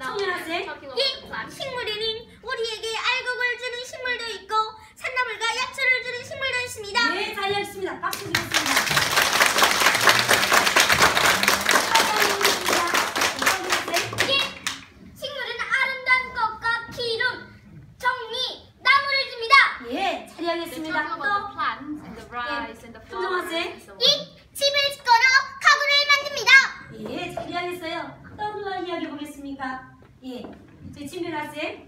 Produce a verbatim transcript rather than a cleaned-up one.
청년 학생. 예, 식물에는 우리에게 알곡을 주는 식물도 있고 산나물과 약초를 주는 식물도 있습니다. 네, 잘 알겠습니다. 박수 드리겠습니다. 예, 식물은 아름다운 꽃과 기름, 정리, 나무를 줍니다. 예, 잘 알겠습니다. 또